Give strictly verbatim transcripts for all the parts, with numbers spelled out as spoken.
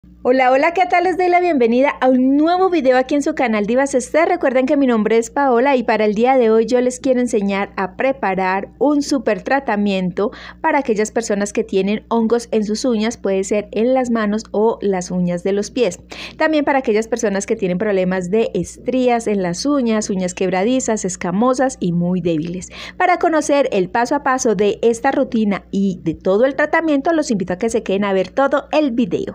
Hola, hola, ¿qué tal? Les doy la bienvenida a un nuevo video aquí en su canal Divas Ester. Recuerden que mi nombre es Paola y para el día de hoy yo les quiero enseñar a preparar un súper tratamiento para aquellas personas que tienen hongos en sus uñas, puede ser en las manos o las uñas de los pies. También para aquellas personas que tienen problemas de estrías en las uñas, uñas quebradizas, escamosas y muy débiles. Para conocer el paso a paso de esta rutina y de todo el tratamiento, los invito a que se queden a ver todo el video.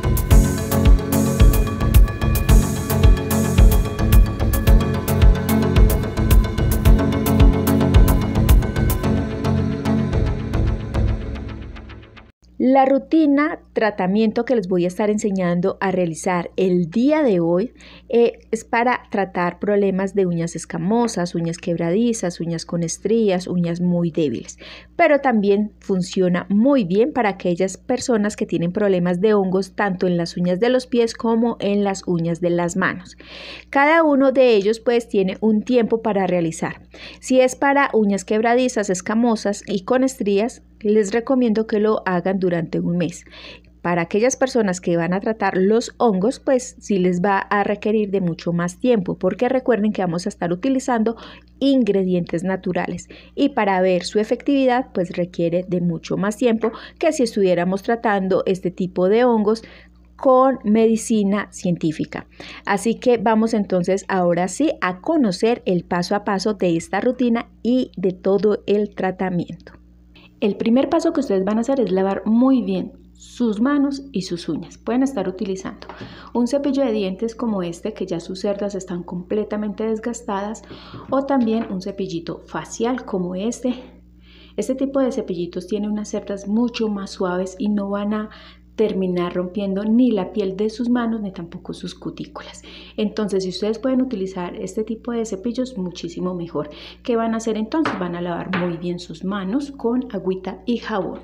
La rutina tratamiento que les voy a estar enseñando a realizar el día de hoy eh, es para tratar problemas de uñas escamosas, uñas quebradizas, uñas con estrías, uñas muy débiles. Pero también funciona muy bien para aquellas personas que tienen problemas de hongos tanto en las uñas de los pies como en las uñas de las manos. Cada uno de ellos pues tiene un tiempo para realizar. Si es para uñas quebradizas, escamosas y con estrías, les recomiendo que lo hagan durante un mes. Para aquellas personas que van a tratar los hongos, pues sí les va a requerir de mucho más tiempo, porque recuerden que vamos a estar utilizando ingredientes naturales y para ver su efectividad, pues requiere de mucho más tiempo que si estuviéramos tratando este tipo de hongos con medicina científica. Así que vamos entonces ahora sí a conocer el paso a paso de esta rutina y de todo el tratamiento. El primer paso que ustedes van a hacer es lavar muy bien sus manos y sus uñas. Pueden estar utilizando un cepillo de dientes como este, que ya sus cerdas están completamente desgastadas, o también un cepillito facial como este. Este tipo de cepillitos tiene unas cerdas mucho más suaves y no van a terminar rompiendo ni la piel de sus manos ni tampoco sus cutículas. Entonces, si ustedes pueden utilizar este tipo de cepillos, muchísimo mejor. ¿Qué van a hacer entonces? Van a lavar muy bien sus manos con agüita y jabón.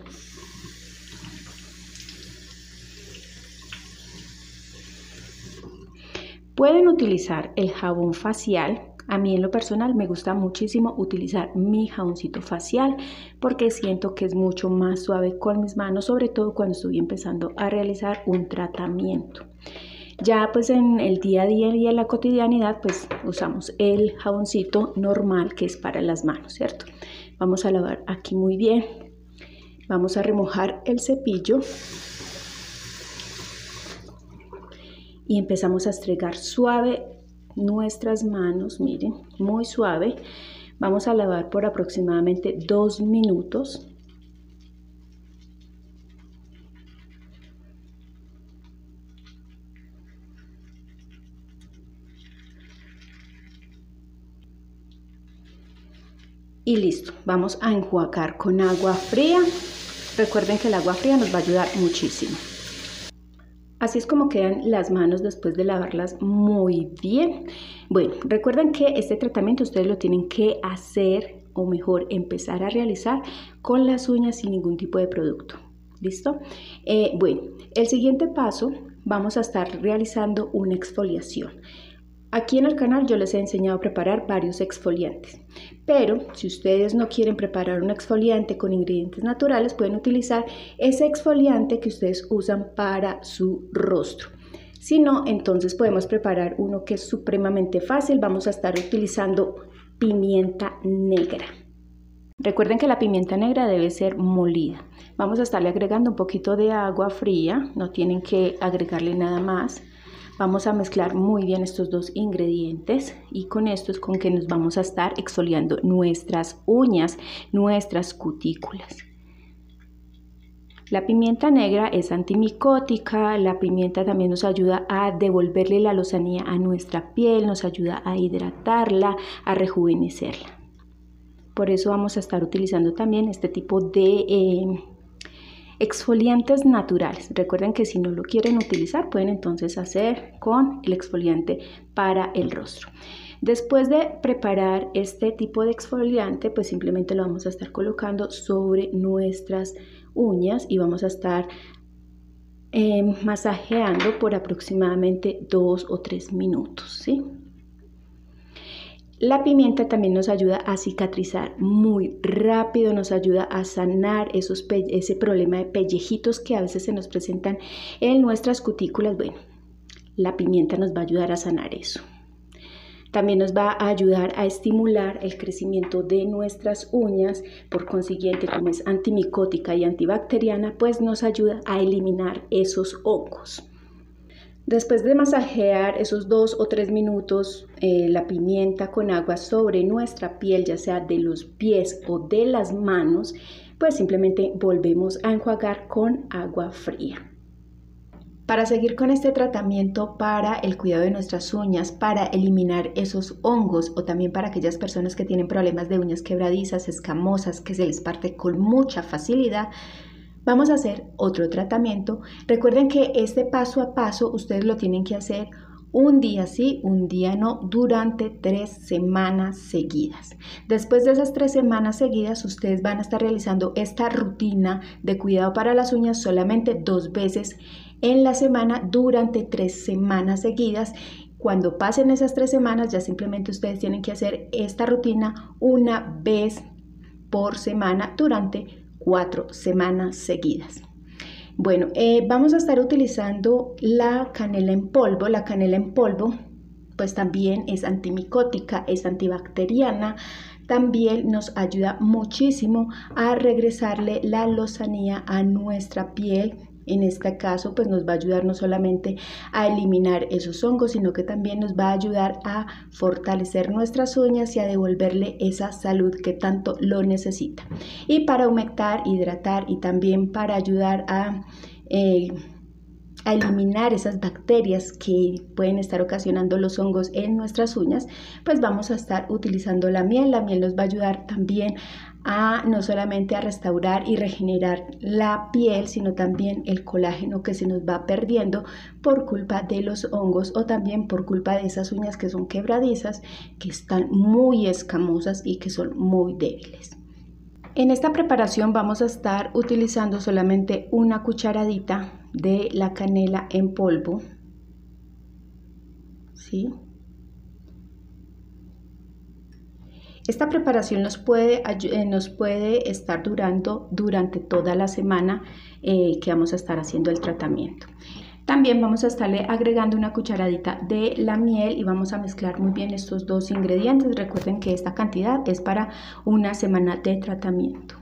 Pueden utilizar el jabón facial. A mí en lo personal me gusta muchísimo utilizar mi jaboncito facial porque siento que es mucho más suave con mis manos, sobre todo cuando estoy empezando a realizar un tratamiento. Ya pues en el día a día y en la cotidianidad pues usamos el jaboncito normal que es para las manos, ¿cierto? Vamos a lavar aquí muy bien. Vamos a remojar el cepillo y empezamos a estregar suave nuestras manos, miren, muy suave. Vamos a lavar por aproximadamente dos minutos. Y listo, vamos a enjuagar con agua fría. Recuerden que el agua fría nos va a ayudar muchísimo. Así es como quedan las manos después de lavarlas muy bien. Bueno, recuerden que este tratamiento ustedes lo tienen que hacer, o mejor, empezar a realizar con las uñas sin ningún tipo de producto. ¿Listo? Eh, bueno, el siguiente paso, vamos a estar realizando una exfoliación. Aquí en el canal yo les he enseñado a preparar varios exfoliantes, pero si ustedes no quieren preparar un exfoliante con ingredientes naturales, pueden utilizar ese exfoliante que ustedes usan para su rostro. Si no, entonces podemos preparar uno que es supremamente fácil. Vamos a estar utilizando pimienta negra. Recuerden que la pimienta negra debe ser molida. Vamos a estarle agregando un poquito de agua fría, no tienen que agregarle nada más. Vamos a mezclar muy bien estos dos ingredientes y con esto es con que nos vamos a estar exfoliando nuestras uñas, nuestras cutículas. La pimienta negra es antimicótica, la pimienta también nos ayuda a devolverle la lozanía a nuestra piel, nos ayuda a hidratarla, a rejuvenecerla. Por eso vamos a estar utilizando también este tipo de eh, exfoliantes naturales. Recuerden que si no lo quieren utilizar, pueden entonces hacer con el exfoliante para el rostro. Después de preparar este tipo de exfoliante, pues simplemente lo vamos a estar colocando sobre nuestras uñas y vamos a estar eh, masajeando por aproximadamente dos o tres minutos, ¿sí? La pimienta también nos ayuda a cicatrizar muy rápido, nos ayuda a sanar esos ese problema de pellejitos que a veces se nos presentan en nuestras cutículas. Bueno, la pimienta nos va a ayudar a sanar eso. También nos va a ayudar a estimular el crecimiento de nuestras uñas, por consiguiente, como es antimicótica y antibacteriana, pues nos ayuda a eliminar esos hongos. Después de masajear esos dos o tres minutos eh, la pimienta con agua sobre nuestra piel, ya sea de los pies o de las manos, pues simplemente volvemos a enjuagar con agua fría. Para seguir con este tratamiento para el cuidado de nuestras uñas, para eliminar esos hongos o también para aquellas personas que tienen problemas de uñas quebradizas, escamosas, que se les parte con mucha facilidad, vamos a hacer otro tratamiento. Recuerden que este paso a paso ustedes lo tienen que hacer un día sí, un día no, durante tres semanas seguidas. Después de esas tres semanas seguidas, ustedes van a estar realizando esta rutina de cuidado para las uñas solamente dos veces en la semana durante tres semanas seguidas. Cuando pasen esas tres semanas, ya simplemente ustedes tienen que hacer esta rutina una vez por semana durante cuatro semanas seguidas. Bueno, eh, vamos a estar utilizando la canela en polvo. La canela en polvo pues también es antimicótica, es antibacteriana, también nos ayuda muchísimo a regresarle la lozanía a nuestra piel. En este caso, pues nos va a ayudar no solamente a eliminar esos hongos, sino que también nos va a ayudar a fortalecer nuestras uñas y a devolverle esa salud que tanto lo necesita. Y para humectar, hidratar y también para ayudar a, eh, a eliminar esas bacterias que pueden estar ocasionando los hongos en nuestras uñas, pues vamos a estar utilizando la miel. La miel nos va a ayudar también a no solamente a restaurar y regenerar la piel, sino también el colágeno que se nos va perdiendo por culpa de los hongos o también por culpa de esas uñas que son quebradizas, que están muy escamosas y que son muy débiles. En esta preparación vamos a estar utilizando solamente una cucharadita de la canela en polvo, ¿sí? Esta preparación nos puede, nos puede estar durando durante toda la semana eh, que vamos a estar haciendo el tratamiento. También vamos a estarle agregando una cucharadita de la miel y vamos a mezclar muy bien estos dos ingredientes. Recuerden que esta cantidad es para una semana de tratamiento.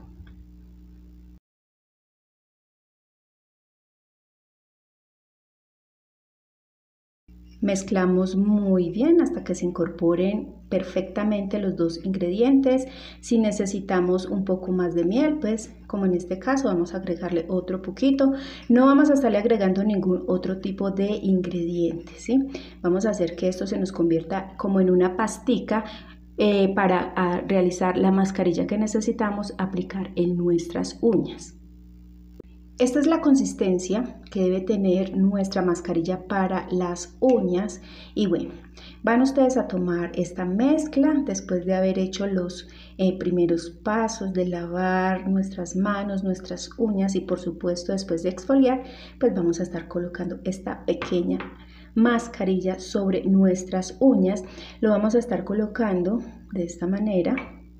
Mezclamos muy bien hasta que se incorporen perfectamente los dos ingredientes. Si necesitamos un poco más de miel, pues como en este caso vamos a agregarle otro poquito. No vamos a estarle agregando ningún otro tipo de ingrediente, ¿sí? Vamos a hacer que esto se nos convierta como en una pastica eh, para a, realizar la mascarilla que necesitamos aplicar en nuestras uñas. Esta es la consistencia que debe tener nuestra mascarilla para las uñas y bueno, van ustedes a tomar esta mezcla después de haber hecho los eh, primeros pasos de lavar nuestras manos, nuestras uñas y por supuesto después de exfoliar, pues vamos a estar colocando esta pequeña mascarilla sobre nuestras uñas. Lo vamos a estar colocando de esta manera.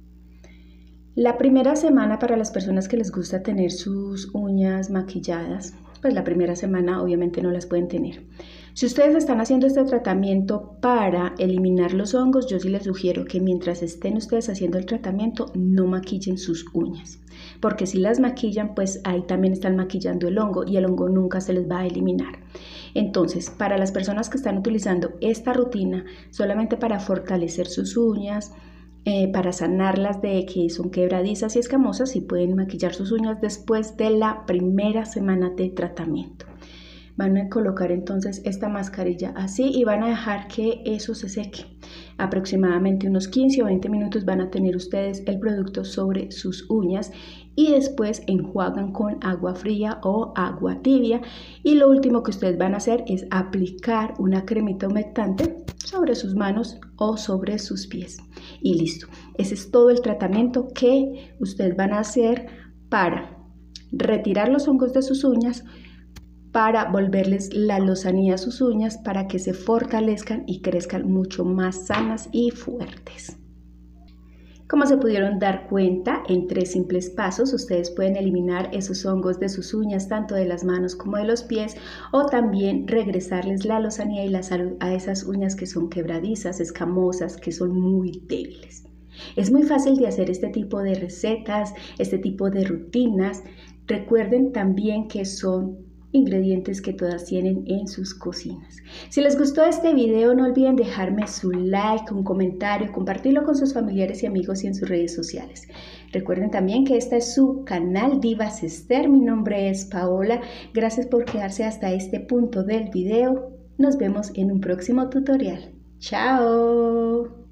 La primera semana, para las personas que les gusta tener sus uñas maquilladas, pues la primera semana obviamente no las pueden tener. Si ustedes están haciendo este tratamiento para eliminar los hongos, yo sí les sugiero que mientras estén ustedes haciendo el tratamiento no maquillen sus uñas, porque si las maquillan, pues ahí también están maquillando el hongo y el hongo nunca se les va a eliminar. Entonces, para las personas que están utilizando esta rutina solamente para fortalecer sus uñas, Eh, para sanarlas de que son quebradizas y escamosas, y pueden maquillar sus uñas después de la primera semana de tratamiento. Van a colocar entonces esta mascarilla así y van a dejar que eso se seque. Aproximadamente unos quince o veinte minutos van a tener ustedes el producto sobre sus uñas y después enjuagan con agua fría o agua tibia. Y lo último que ustedes van a hacer es aplicar una cremita humectante sobre sus manos o sobre sus pies. Y listo. Ese es todo el tratamiento que ustedes van a hacer para retirar los hongos de sus uñas, para volverles la lozanía a sus uñas para que se fortalezcan y crezcan mucho más sanas y fuertes. Como se pudieron dar cuenta, en tres simples pasos ustedes pueden eliminar esos hongos de sus uñas, tanto de las manos como de los pies, o también regresarles la lozanía y la salud a esas uñas que son quebradizas, escamosas, que son muy débiles. Es muy fácil de hacer este tipo de recetas, este tipo de rutinas. Recuerden también que son ingredientes que todas tienen en sus cocinas. Si les gustó este video, no olviden dejarme su like, un comentario, compartirlo con sus familiares y amigos y en sus redes sociales. Recuerden también que este es su canal Divas Ester. Mi nombre es Paola. Gracias por quedarse hasta este punto del video. Nos vemos en un próximo tutorial. ¡Chao!